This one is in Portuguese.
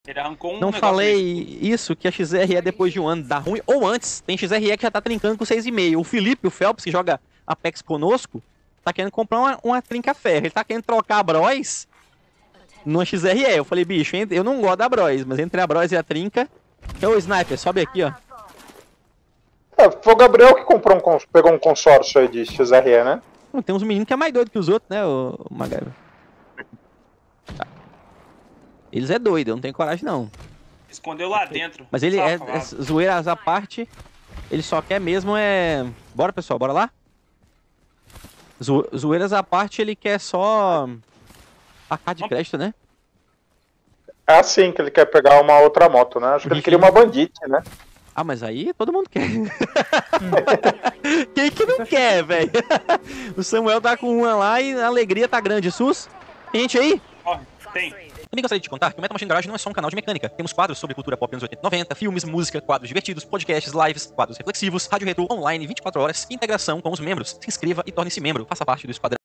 Ele arrancou um Não negócio falei aí. isso, que a XRE depois de um ano dá ruim, ou antes, tem XRE que já tá trincando com 6,5. O Felipe, o Phelps, que joga Apex conosco, tá querendo comprar uma trinca ferro. Ele tá querendo trocar a Bros numa XRE. Eu falei, bicho, eu não gosto da Bros, mas entre a Bros e a trinca... Ô, Sniper, sobe aqui, ó. Foi o Gabriel que pegou um consórcio aí de XRE, né? Tem uns meninos que é mais doido que os outros, né, o MacGyver? Tá. Eles é doido, eu não tenho coragem, não. Escondeu lá dentro. Mas ele é Safado. zoeiras à parte, ele só quer mesmo é... Bora, pessoal, bora lá? Zoeiras à parte, ele quer só... a carta de crédito, né? É assim que ele quer pegar uma outra moto, né? Acho que ele queria uma Bandit, né? Ah, mas aí todo mundo quer. Quem que não quer, velho? O Samuel tá com uma lá e a alegria tá grande. Sus, tem gente aí? Ó, tem. Também gostaria de te contar que o Metal Machine Garage não é só um canal de mecânica. Temos quadros sobre cultura pop anos 80 e 90, filmes, música, quadros divertidos, podcasts, lives, quadros reflexivos, rádio retrô online 24 horas e integração com os membros. Se inscreva e torne-se membro. Faça parte do Esquadrão.